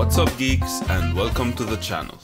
What's up geeks, and welcome to the channel.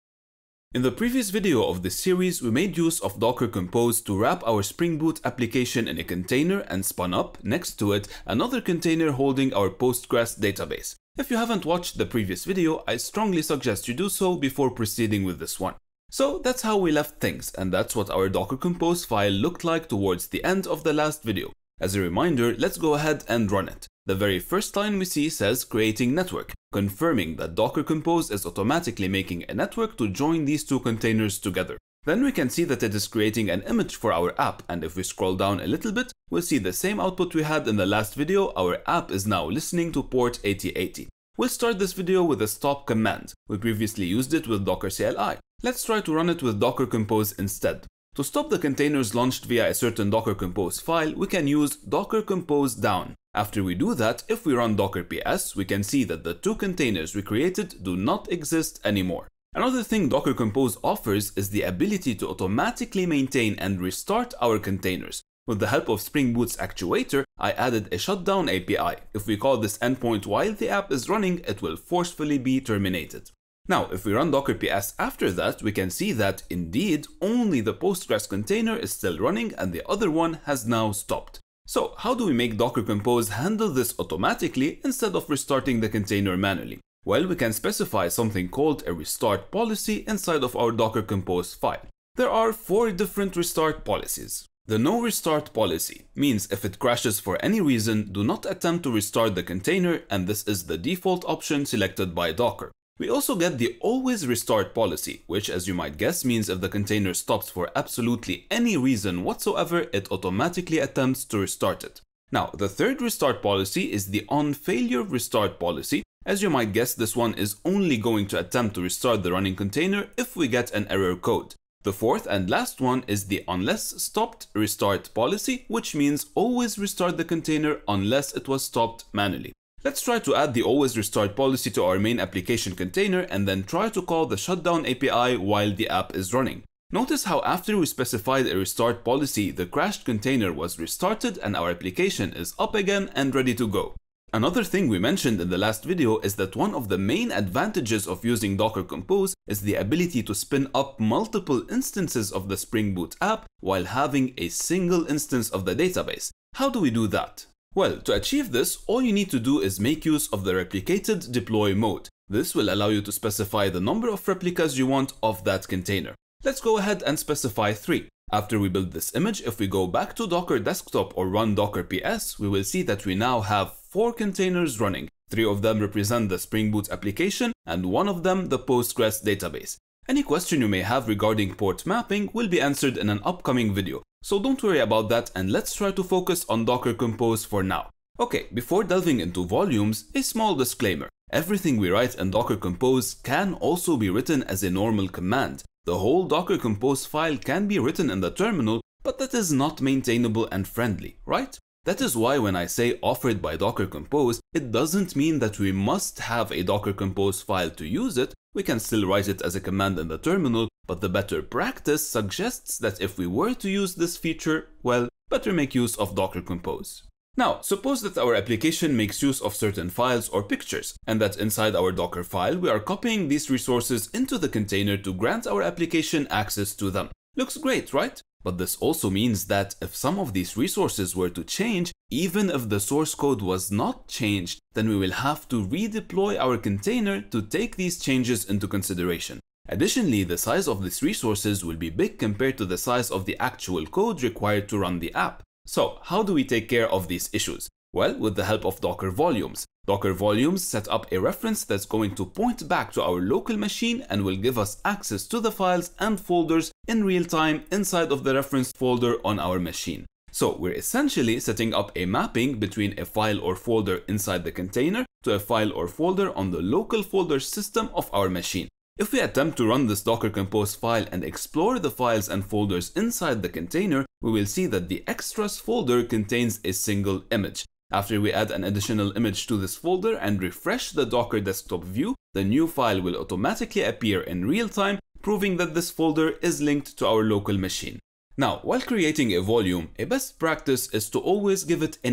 In the previous video of this series, we made use of Docker Compose to wrap our Spring Boot application in a container and spun up, next to it, another container holding our Postgres database. If you haven't watched the previous video, I strongly suggest you do so before proceeding with this one. So that's how we left things, and that's what our Docker Compose file looked like towards the end of the last video. As a reminder, let's go ahead and run it. The very first line we see says creating network, confirming that Docker Compose is automatically making a network to join these two containers together. Then we can see that it is creating an image for our app, and if we scroll down a little bit, we'll see the same output we had in the last video. Our app is now listening to port 8080. We'll start this video with a stop command. We previously used it with Docker CLI. Let's try to run it with Docker Compose instead. To stop the containers launched via a certain Docker Compose file, we can use Docker Compose down. After we do that, if we run Docker PS, we can see that the two containers we created do not exist anymore. Another thing Docker Compose offers is the ability to automatically maintain and restart our containers. With the help of Spring Boot's actuator, I added a shutdown API. If we call this endpoint while the app is running, it will forcefully be terminated. Now, if we run Docker PS after that, we can see that indeed only the Postgres container is still running and the other one has now stopped. So how do we make Docker Compose handle this automatically instead of restarting the container manually? Well, we can specify something called a restart policy inside of our Docker Compose file. There are 4 different restart policies. The no restart policy means if it crashes for any reason, do not attempt to restart the container, and this is the default option selected by Docker. We also get the always restart policy, which, as you might guess, means if the container stops for absolutely any reason whatsoever, it automatically attempts to restart it. Now, the third restart policy is the on failure restart policy. As you might guess, this one is only going to attempt to restart the running container if we get an error code. The fourth and last one is the unless stopped restart policy, which means always restart the container unless it was stopped manually. Let's try to add the always restart policy to our main application container and then try to call the shutdown API while the app is running. Notice how after we specified a restart policy, the crashed container was restarted and our application is up again and ready to go. Another thing we mentioned in the last video is that one of the main advantages of using Docker Compose is the ability to spin up multiple instances of the Spring Boot app while having a single instance of the database. How do we do that? Well, to achieve this, all you need to do is make use of the replicated deploy mode. This will allow you to specify the number of replicas you want of that container. Let's go ahead and specify 3. After we build this image, if we go back to Docker Desktop or run Docker PS, we will see that we now have 4 containers running. 3 of them represent the Spring Boot application and 1 of them the Postgres database. Any question you may have regarding port mapping will be answered in an upcoming video, so don't worry about that and let's try to focus on Docker Compose for now. Okay, before delving into volumes, a small disclaimer. Everything we write in Docker Compose can also be written as a normal command. The whole Docker Compose file can be written in the terminal, but that is not maintainable and friendly, right? That is why when I say offered by Docker Compose, it doesn't mean that we must have a Docker Compose file to use it. We can still write it as a command in the terminal, but the better practice suggests that if we were to use this feature, well, better make use of Docker Compose. Now, suppose that our application makes use of certain files or pictures, and that inside our Docker file we are copying these resources into the container to grant our application access to them. Looks great, right? But this also means that if some of these resources were to change, even if the source code was not changed, then we will have to redeploy our container to take these changes into consideration. Additionally, the size of these resources will be big compared to the size of the actual code required to run the app. So, how do we take care of these issues? Well, with the help of Docker Volumes. Docker Volumes set up a reference that's going to point back to our local machine and will give us access to the files and folders in real time inside of the referenced folder on our machine. So we're essentially setting up a mapping between a file or folder inside the container to a file or folder on the local folder system of our machine. If we attempt to run this Docker Compose file and explore the files and folders inside the container, we will see that the extras folder contains a single image. After we add an additional image to this folder and refresh the Docker Desktop view, the new file will automatically appear in real time, proving that this folder is linked to our local machine. Now, while creating a volume, a best practice is to always give it a name.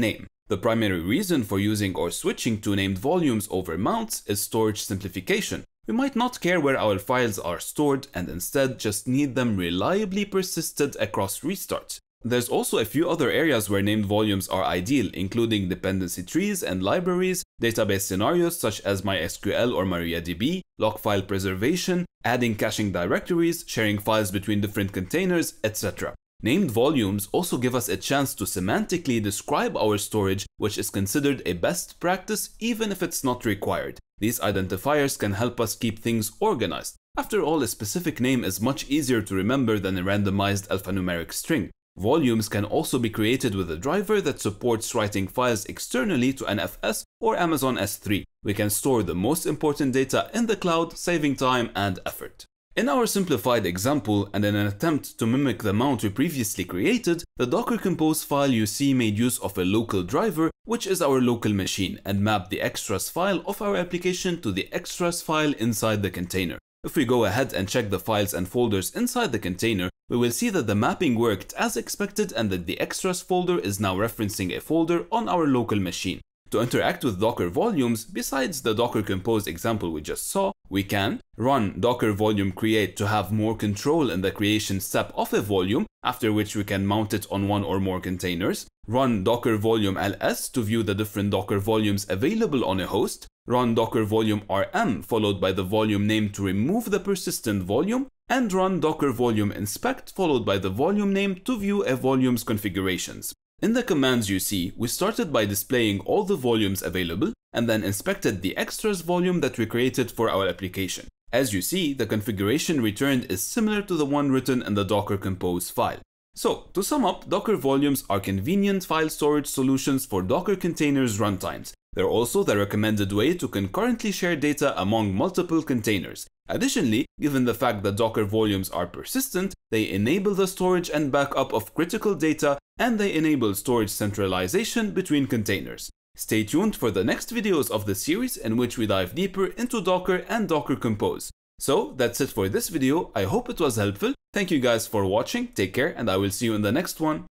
The primary reason for using or switching to named volumes over mounts is storage simplification. We might not care where our files are stored and instead just need them reliably persisted across restarts. There's also a few other areas where named volumes are ideal, including dependency trees and libraries, database scenarios such as MySQL or MariaDB, log file preservation, adding caching directories, sharing files between different containers, etc. Named volumes also give us a chance to semantically describe our storage, which is considered a best practice even if it's not required. These identifiers can help us keep things organized. After all, a specific name is much easier to remember than a randomized alphanumeric string. Volumes can also be created with a driver that supports writing files externally to NFS or Amazon S3. We can store the most important data in the cloud, saving time and effort. In our simplified example, and in an attempt to mimic the mount we previously created, the Docker Compose file you see made use of a local driver, which is our local machine, and mapped the extras file of our application to the extras file inside the container. If we go ahead and check the files and folders inside the container, we will see that the mapping worked as expected and that the extras folder is now referencing a folder on our local machine. To interact with Docker volumes, besides the Docker Compose example we just saw, we can run Docker volume create to have more control in the creation step of a volume, after which we can mount it on one or more containers, run Docker volume ls to view the different Docker volumes available on a host, run Docker volume rm followed by the volume name to remove the persistent volume, and run Docker volume inspect followed by the volume name to view a volume's configurations. In the commands you see, we started by displaying all the volumes available and then inspected the extras volume that we created for our application. As you see, the configuration returned is similar to the one written in the Docker Compose file. So, to sum up, Docker volumes are convenient file storage solutions for Docker containers runtimes. They're also the recommended way to concurrently share data among multiple containers. Additionally, given the fact that Docker volumes are persistent, they enable the storage and backup of critical data, and they enable storage centralization between containers. Stay tuned for the next videos of the series in which we dive deeper into Docker and Docker Compose. So that's it for this video. I hope it was helpful. Thank you guys for watching, take care, and I will see you in the next one.